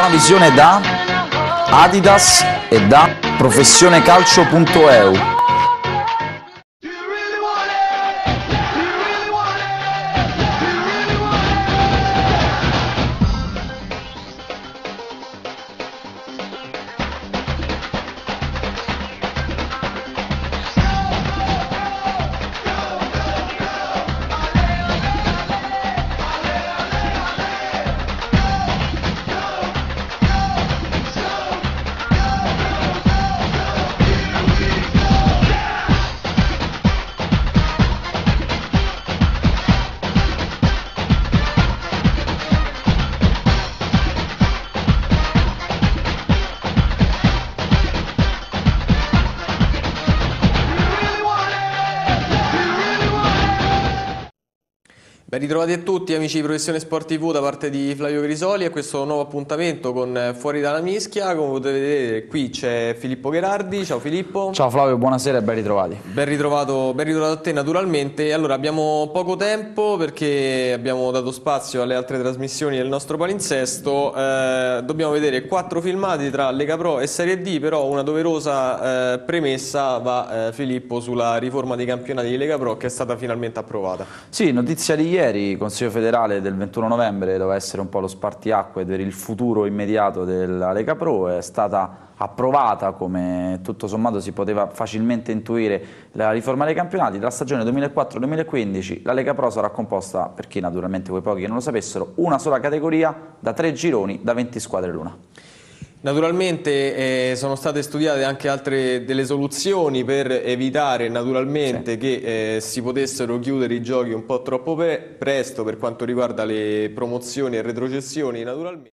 buona visione da Adidas e da professionecalcio.eu. Ben ritrovati a tutti amici di Professione Sport TV da parte di Flavio Grisoli e questo nuovo appuntamento con Fuori dalla Mischia. Come potete vedere qui c'è Filippo Gherardi. Ciao Filippo. Ciao Flavio, buonasera e ben ritrovati. Ben ritrovato a te naturalmente. Allora abbiamo poco tempo perché abbiamo dato spazio alle altre trasmissioni del nostro palinsesto. Dobbiamo vedere 4 filmati tra Lega Pro e Serie D, però una doverosa premessa va Filippo sulla riforma dei campionati di Lega Pro che è stata finalmente approvata. Sì, notizia di ieri, Consiglio federale del 21 novembre doveva essere un po' lo spartiacque per il futuro immediato della Lega Pro, è stata approvata, come tutto sommato si poteva facilmente intuire, la riforma dei campionati. Dalla stagione 2004-2015 la Lega Pro sarà composta, per chi naturalmente quei pochi che non lo sapessero, una sola categoria da 3 gironi da 20 squadre l'una. Naturalmente sono state studiate anche altre delle soluzioni per evitare naturalmente che si potessero chiudere i giochi un po' troppo presto per quanto riguarda le promozioni e retrocessioni naturalmente.